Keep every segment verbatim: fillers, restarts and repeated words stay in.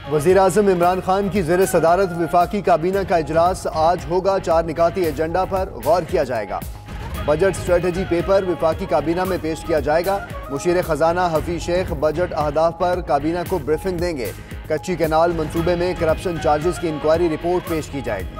वज़ीर-ए-आज़म इमरान खान की ज़ेर सदारत वफाकी काबीना का इजलास आज होगा। चार निकाती एजेंडा पर गौर किया जाएगा। बजट स्ट्रेटजी पेपर वफाकी काबीना में पेश किया जाएगा। मुशीर खजाना हफीज शेख बजट अहदाफ पर काबीना को ब्रीफिंग देंगे। कच्ची कैनाल मंसूबे में करप्शन चार्जेस की इंक्वायरी रिपोर्ट पेश की जाएगी।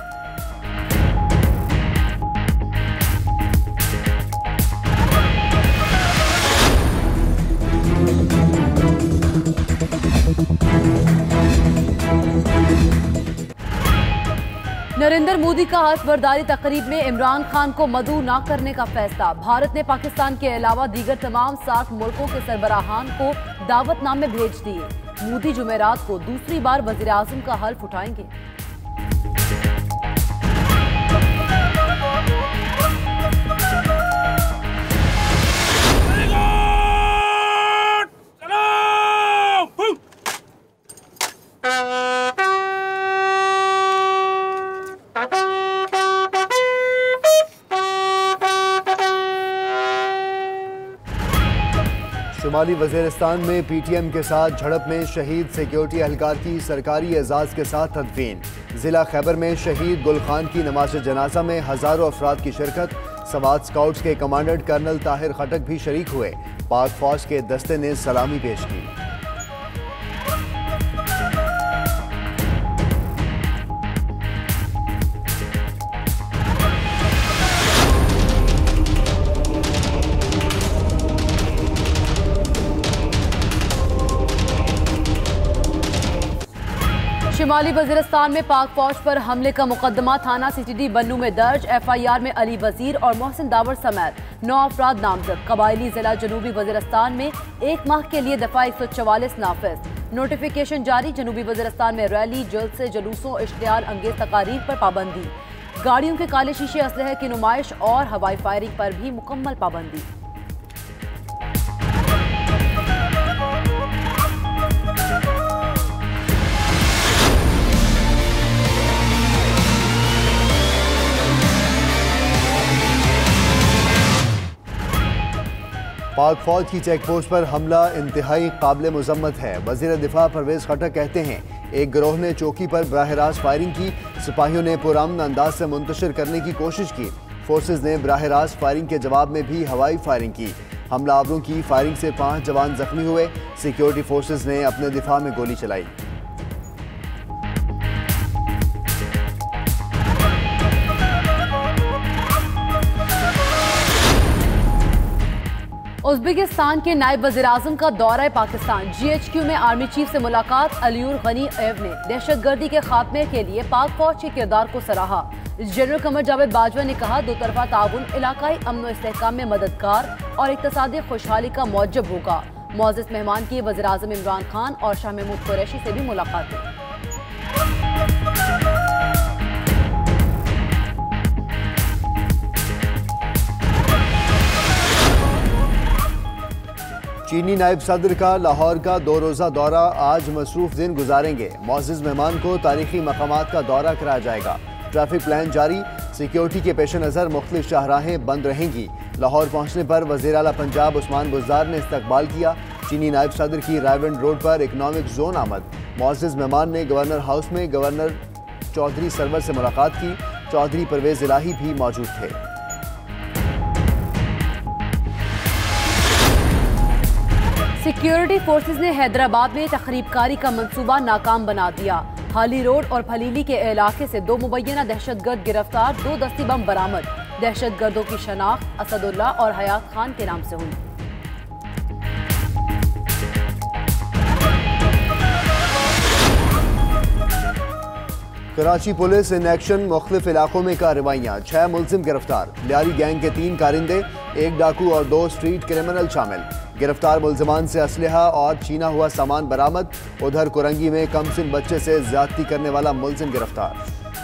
नरेंद्र मोदी का हल्फबर्दारी तकरीब में इमरान खान को मदऊ न करने का फैसला। भारत ने पाकिस्तान के अलावा दीगर तमाम सार्क मुल्कों के सरबराहान को दावतनामे भेज दिए। मोदी जुमेरात को दूसरी बार वजीर आजम का हल्फ उठाएंगे। शुमाली वज़ीरिस्तान में पीटीएम के साथ झड़प में शहीद सिक्योरिटी एहलकार की सरकारी एजाज़ के साथ तदफीन। जिला खैबर में शहीद गुल खान की नमाज जनाजा में हज़ारों अफराद की शिरकत। सवात स्काउट्स के कमांडेंट कर्नल ताहिर खटक भी शरीक हुए। पाक फौज के दस्ते ने सलामी पेश की। शिमाली वज़ीरिस्तान में पाक फौज पर हमले का मुकदमा थाना सीटीडी बन्नू में दर्ज। एफआईआर में अली वजीर और मोहसिन दावर समेत नौ अफराद नामजद। कबायली जिला जनूबी वज़ीरिस्तान में एक माह के लिए दफा एक सौ चवालीस नाफिज। नोटिफिकेशन जारी। जनूबी वज़ीरिस्तान में रैली, जलसे, जुलूसों, इश्तिहार अंगेज तकारीर पर पाबंदी। गाड़ियों के काले शीशे, असलहे की नुमाइश और हवाई फायरिंग पर भी मुकम्मल पाबंदी। पाक फौज की चेक पोस्ट पर हमला इंतहाई काबिल मुजम्मत है। वजीर दिफा परवेज खटक कहते हैं एक गिरोह ने चौकी पर बराह रास्त फायरिंग की। सिपाहियों ने पुरअमन अंदाज से मुंतशिर करने की कोशिश की। फोर्सेज ने बराह रास्त फायरिंग के जवाब में भी हवाई फायरिंग की। हमलावरों की फायरिंग से पाँच जवान जख्मी हुए। सिक्योरिटी फोर्सेज ने अपने दिफा में गोली चलाई। उज़्बेकिस्तान के नायब वज़ीर-ए-आज़म का दौरा पाकिस्तान। जीएचक्यू में आर्मी चीफ से मुलाकात। अलीउर गनी एव ने दहशतगर्दी के खात्मे के लिए पाक फौज के किरदार को सराहा। जनरल कमर जावेद बाजवा ने कहा दो तरफा ताउन इलाकाई अमन व इस्तेहकाम में मददगार और इक़्तिसादी खुशहाली का मौजब होगा। मुअज़्ज़ज़ मेहमान की वज़ीर-ए-आज़म इमरान खान और शाह महमूद कुरैशी से भी मुलाकात हुई। चीनी नायब सदर का लाहौर का दो रोज़ा दौरा आज मसरूफ दिन गुजारेंगे। मुअज़्ज़ज़ मेहमान को तारीखी मकामात का दौरा कराया जाएगा। ट्रैफिक प्लान जारी। सिक्योरिटी के पेश नज़र मुख्तलिफ शाहराहें बंद रहेंगी। लाहौर पहुँचने पर वज़ीर आला पंजाब उस्मान बुज़दार ने इस्तकबाल किया। चीनी नायब सदर की रायविंड रोड पर इकनॉमिक जोन आमद। मुअज़्ज़ज़ मेहमान ने गवर्नर हाउस में गवर्नर चौधरी सरवर से मुलाकात की। चौधरी परवेज इलाही भी मौजूद थे। सिक्योरिटी फोर्सेज ने हैदराबाद में तखरीबकारी का मंसूबा नाकाम बना दिया। हाली रोड और फलीली के इलाके से दो मुबैना दहशतगर्द गिरफ्तार। दो दस्ती बम बरामद। दहशतगर्दों की शनाख्त असदुल्ला और हयात खान के नाम से हुई। Karachi police in action. मुख्तलिफ इलाकों में कार्रवाइयाँ। छह मुलजिम गिरफ्तार। लियारी गैंग के तीन कारिंदे, एक डाकू और दो स्ट्रीट क्रिमिनल शामिल। गिरफ्तार मुलजमान से असलहा और छीना हुआ सामान बरामद। उधर कुरंगी में कमसिन बच्चे से ज्यादती करने वाला मुलजिम गिरफ्तार।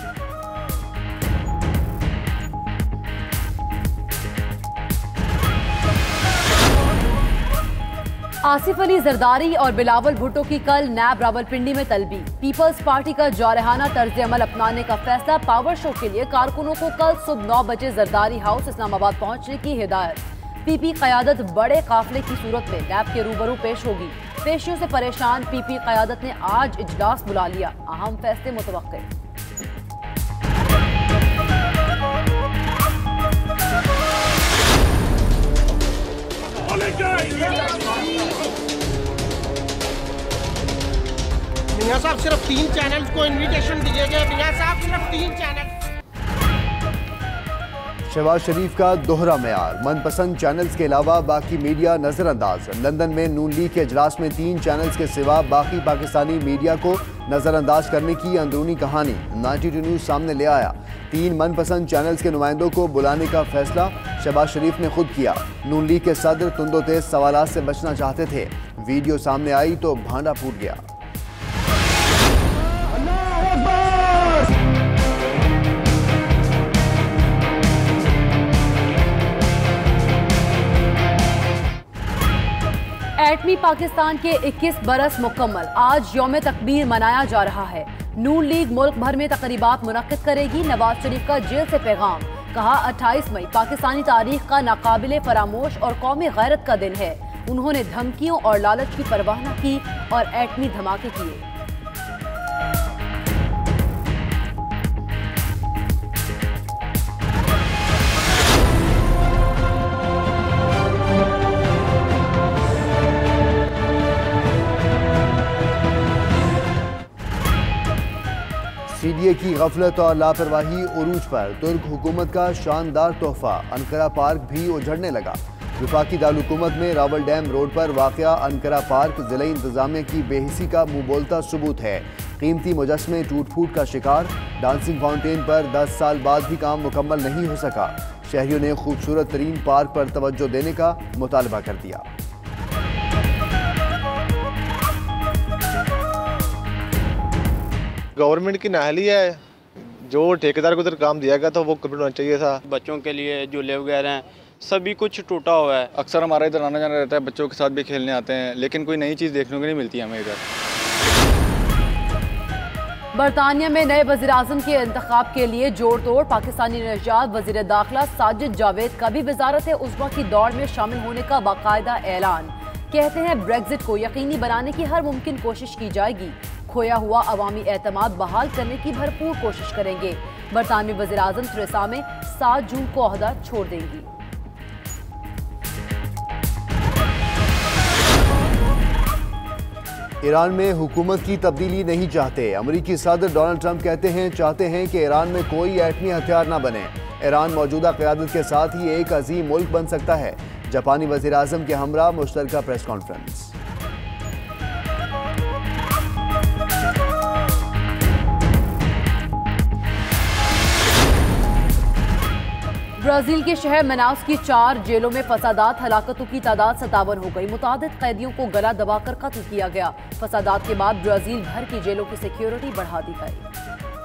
आसिफ अली जरदारी और बिलावल भुट्टो की कल नैब रावलपिंडी में तलबी। पीपल्स पार्टी का जारहाना तर्ज अमल अपनाने का फैसला। पावर शो के लिए कारकुनों को कल सुबह नौ बजे जरदारी हाउस इस्लामाबाद पहुंचने की हिदायत। पीपी क़यादत बड़े काफिले की सूरत में नैब के रूबरू पेश होगी। पेशियों से परेशान पीपी क़यादत ने आज इजलास बुला लिया। अहम फैसले मुतवक्के। मियां साहब सिर्फ तीन चैनल्स को इनविटेशन दिए गए। मियां साहब सिर्फ तीन चैनल। शहबाज शरीफ का दोहरा मेयार, मनपसंद चैनल्स के अलावा बाकी मीडिया नजरअंदाज। लंदन में नून लीग के इजलास में तीन चैनल्स के सिवा बाकी पाकिस्तानी मीडिया को नजरअंदाज करने की अंदरूनी कहानी नाइन्टी टू न्यूज सामने ले आया। तीन मनपसंद चैनल्स के नुमाइंदों को बुलाने का फैसला शहबाज शरीफ ने खुद किया। नून लीग के सदर तुंदो तेज सवालात से बचना चाहते थे। वीडियो सामने आई तो भांडा फूट गया। एटमी पाकिस्तान के इक्कीस बरस मुकम्मल। आज यौम तकबीर मनाया जा रहा है। नून लीग मुल्क भर में तकरीबात मुनक्किद करेगी। नवाज शरीफ का जेल से पैगाम, कहा अट्ठाईस मई पाकिस्तानी तारीख का नाकाबिले फरामोश और कौमी गैरत का दिन है। उन्होंने धमकियों और लालच की परवाह न की और एटमी धमाके किए। सीडीए की गफलत और लापरवाही उरूज पर। तुर्क हुकूमत का शानदार तोहफा, अनकरा पार्क भी उजड़ने लगा। वफाकी दारुलहुकूमत में रावल डैम रोड पर वाक़या अनकरा पार्क ज़िले इंतजामिया की बेहिसी का मुंह बोलता सबूत है। कीमती मुजस्मे टूट फूट का शिकार। डांसिंग फाउंटेन पर दस साल बाद भी काम मुकम्मल नहीं हो सका। शहरियों ने खूबसूरत तरीन पार्क पर तवज्जो देने का मुतालबा कर दिया। गवर्नमेंट की नाहली है, जो ठेकेदार को उधर काम दिया गया था वो कंप्लीट होना चाहिए था। बच्चों के लिए झूले वगैरह हैं, सभी कुछ टूटा हुआ है। अक्सर हमारा इधर आना जाना रहता है, बच्चों के साथ भी खेलने आते हैं, लेकिन कोई नई चीज़ देखने को नहीं मिलती हमें इधर। बरतानिया में नए वज़ीर आज़म के इंतखाब के लिए जोड़ तोड़। पाकिस्तानी नजात वज़ीर दाखिला साजिद जावेद का भी वजारत उज़्मा की दौड़ में शामिल होने का बाकायदा ऐलान। कहते हैं ब्रेग्जिट को यकीनी बनाने की हर मुमकिन कोशिश की जाएगी। खोया हुआ अवामी एतमाद बहाल करने की भरपूर कोशिश करेंगे। बरतानवी वज़ीर आज़म थेरेसा मे सात जून को ओहदा छोड़ देंगी। ईरान में हुकूमत की तब्दीली नहीं चाहते। अमरीकी सदर डोनाल्ड ट्रंप कहते हैं चाहते हैं कि ईरान में कोई एटमी हथियार न बने। ईरान मौजूदा क़यादत के साथ ही एक अजीम मुल्क बन सकता है। जापानी वज़ीर आज़म के हमरा मुश्तरका प्रेस कॉन्फ्रेंस। ब्राजील के शहर मनाउस की चार जेलों में फसादात हलाकतों की तादाद सतावन हो गई। मुतादिद कैदियों को गला दबाकर कत्ल किया गया। फसादात के बाद ब्राजील भर की जेलों की सिक्योरिटी बढ़ा दी गई।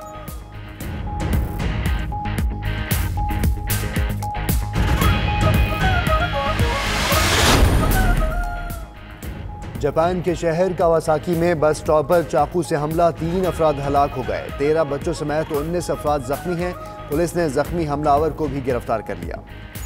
जापान के शहर कावासाकी में बस स्टॉप पर चाकू से हमला, तीन अफराद हलाक हो गए। तेरह बच्चों समेत उन्नीस अफराद जख्मी हैं। पुलिस ने जख्मी हमलावर को भी गिरफ्तार कर लिया।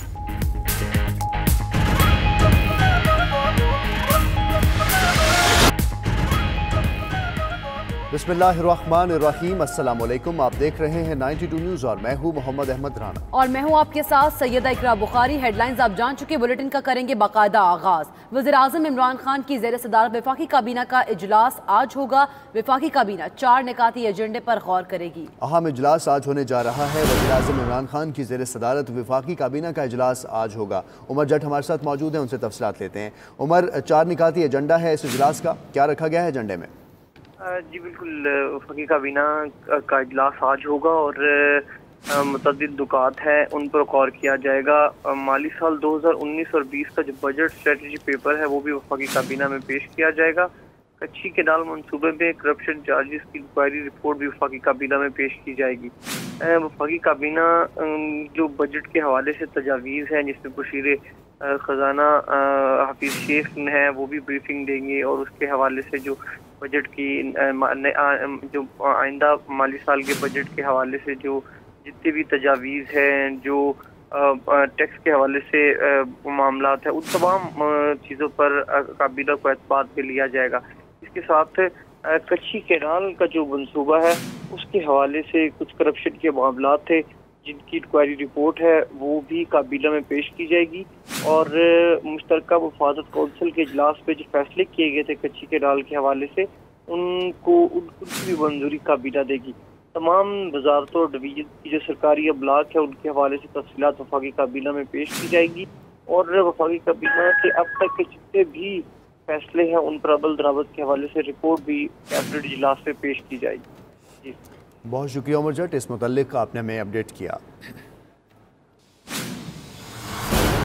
बिस्मिल्लाहिर्रहमानिर्रहीम, अस्सलाम वालेकुम। आप देख रहे हैं नाइन्टी टू न्यूज़ और मैं हूं मोहम्मद अहमद राना और मैं हूं आपके साथ सैयदा इकरा बुखारी। हेडलाइंस आप जान चुके, बुलेटिन का करेंगे बाकायदा आगाज। वज़ीर आज़म इमरान खान की ज़ेर सदारत वफाकी काबीना का इजलास आज होगा। वफाकी काबीना चार निकाती एजेंडे पर गौर करेगी। अहम इजलास आज होने जा रहा है। वज़ीर आज़म इमरान खान की ज़ेर सदारत वफाकी काबीना का इजलास आज होगा। उमर जट हमारे साथ मौजूद हैं, उनसे तफसीलात लेते हैं। उमर, चार निकाती एजेंडा है इस इजलास का, क्या रखा गया है एजेंडे में? जी बिल्कुल, वफाकी काबीना का इजलास आज होगा और मुतअद्दिद नुकात है उन पर गौर किया जाएगा। माली साल दो हज़ार उन्नीस और बीस का जो बजट स्ट्रेटजी पेपर है वो भी वफाकी काबीना में पेश किया जाएगा। कच्ची के दाल मनसूबे में करप्शन चार्जेस की इंक्वायरी रिपोर्ट भी वफाकी काबीना में पेश की जाएगी। वफाकी काबीना जो बजट के हवाले से तजावीज़ हैं जिसमें मुशीर ख़जाना हाफिज शेख है वो भी ब्रीफिंग देंगे और उसके हवाले से जो बजट की जो आइंदा माली साल के बजट के हवाले से जो जितने भी तजावीज़ हैं, जो टैक्स के हवाले से मामला है, उन तमाम चीज़ों पर काबीना को एतबार पे लिया जाएगा। इसके साथ कच्ची कैनाल का जो मंसूबा है उसके हवाले से कुछ करप्शन के मामला थे जिनकी इंक्वायरी रिपोर्ट है वो भी काबीना में पेश की जाएगी और मुश्तरका मुफादत कौंसिल के इजलास पे जो फैसले किए गए थे कच्ची कैनाल के हवाले से उनको उनकी भी मंजूरी काबीना देगी। तमाम वजारतों और डिवीजन की जो सरकारी अबलाग है उनके हवाले से तफसीलात वफाकी काबीना में पेश की जाएगी और वफाकी काबीना के अब तक के जितने भी फैसले हैं उन पर अमल दरामद के हवाले से रिपोर्ट भी कैबिनेट इजलास में पेश की जाएगी। जी बहुत शुक्रिया उमर जट, इस मुतल्लिक आपने हमें अपडेट किया।